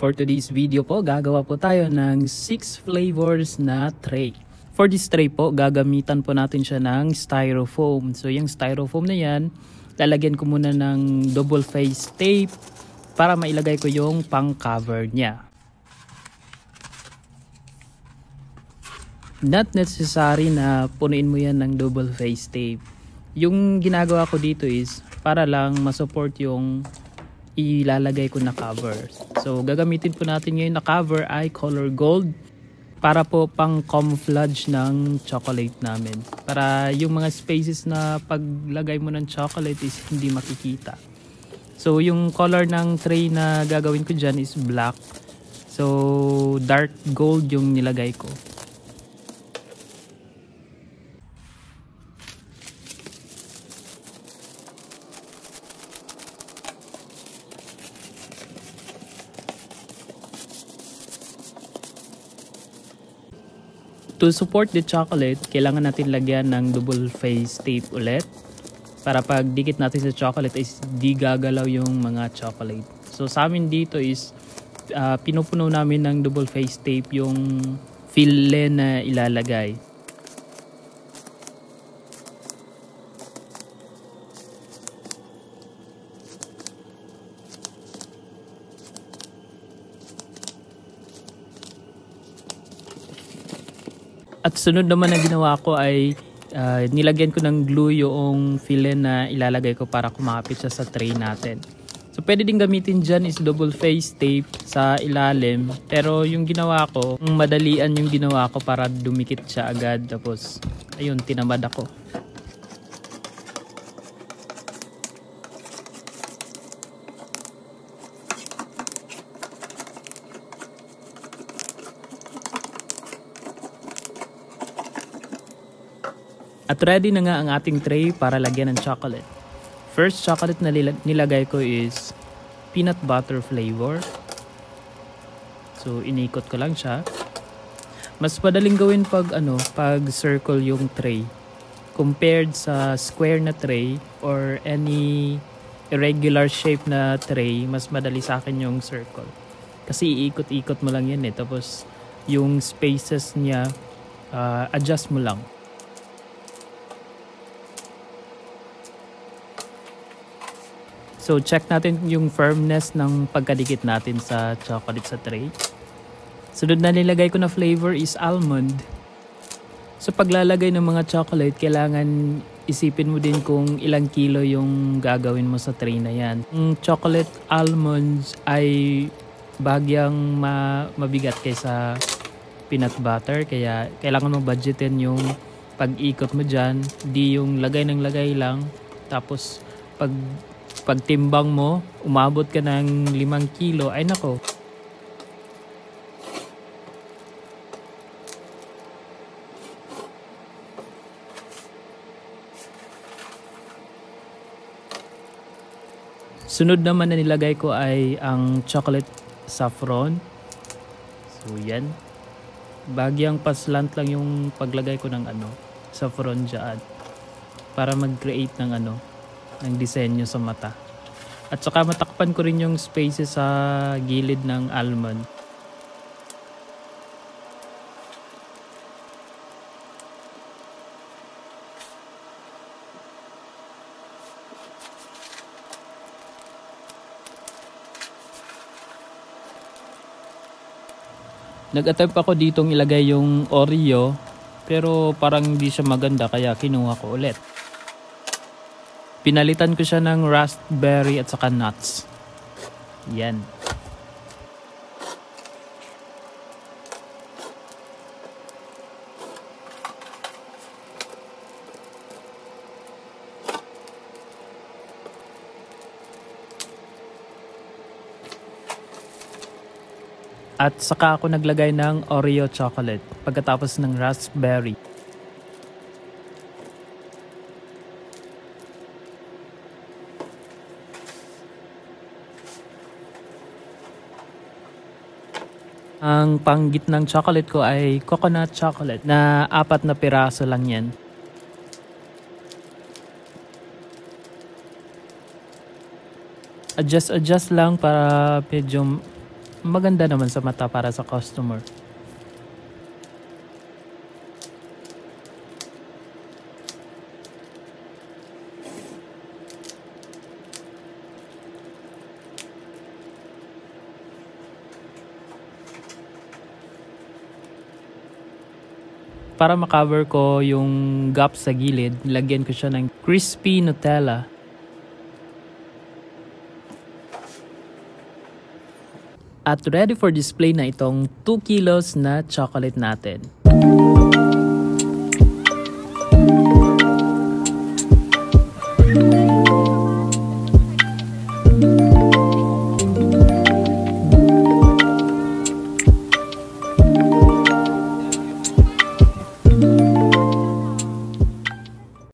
For today's video po, gagawa po tayo ng 6 flavors na tray. For this tray po, gagamitan po natin siya ng styrofoam. So yung styrofoam na yan, lalagyan ko muna ng double face tape para mailagay ko yung pang cover niya. Not necessary na punuin mo yan ng double face tape. Yung ginagawa ko dito is para lang masupport yung ilalagay ko na cover. So gagamitin po natin ngayon na cover ay color gold para po pang camouflage ng chocolate namin. Para yung mga spaces na paglagay mo ng chocolate is hindi makikita. So yung color ng tray na gagawin ko dyan is black. So dark gold yung nilagay ko. To support the chocolate, kailangan natin lagyan ng double face tape ulit para pag dikit natin sa chocolate is di gagalaw yung mga chocolate. So sa amin dito is pinupuno namin ng double face tape yung fille na ilalagay. At sunod naman na ginawa ko ay nilagyan ko ng glue yung fille na ilalagay ko para kumapit siya sa tray natin. So pwede din gamitin dyan is double face tape sa ilalim. Pero yung ginawa ko, madalian yung ginawa ko para dumikit siya agad. Tapos ayun, tinamad ako. At ready na nga ang ating tray para lagyan ng chocolate. First chocolate na nilagay ko is peanut butter flavor. So inikot ko lang siya. Mas madaling gawin pag circle yung tray compared sa square na tray or any irregular shape na tray. Mas madali sa akin yung circle. Kasi iikot-ikot mo lang yan eh. Tapos yung spaces niya adjust mo lang. So check natin yung firmness ng pagkadikit natin sa chocolate sa tray. Sunod na nilagay ko na flavor is almond. So paglalagay ng mga chocolate, kailangan isipin mo din kung ilang kilo yung gagawin mo sa tray na yan. Yung chocolate almonds ay bagyang mabigat kaysa peanut butter. Kaya kailangan mo budgetin yung pag-ikot mo dyan. Di yung lagay ng lagay lang. Tapos pagtimbang mo, umabot ka ng 5 kilo, ay nako. Sunod naman na nilagay ko ay ang chocolate saffron. So yan. Bagyang paslant lang yung paglagay ko ng saffron dyan. Para mag-create ng ng disenyo sa mata. At saka matakpan ko rin yung spaces sa gilid ng almond. Nag-attempt ako ditong ilagay yung Oreo pero parang hindi siya maganda kaya kinuha ko ulit. Pinalitan ko siya ng raspberry at saka nuts. Yan. At saka ako naglagay ng Oreo chocolate pagkatapos ng raspberry. Ang panggitnang chocolate ko ay coconut chocolate na 4 na piraso lang yan. Adjust lang para medyo maganda naman sa mata para sa customer. Para makover ko yung gap sa gilid, lagyan ko siya ng crispy Nutella. At ready for display na itong 2 kilos na chocolate natin.